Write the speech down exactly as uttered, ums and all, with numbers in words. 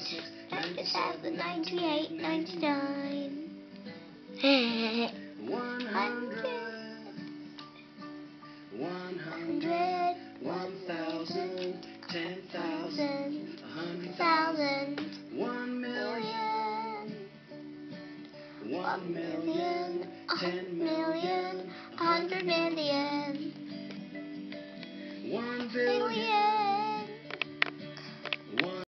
ninety-six, ninety-seven, ninety-eight, ninety-nine. One hundred, one hundred, one thousand, ten thousand, a hundred thousand, one million, one million, ten million, a hundred million, one billion.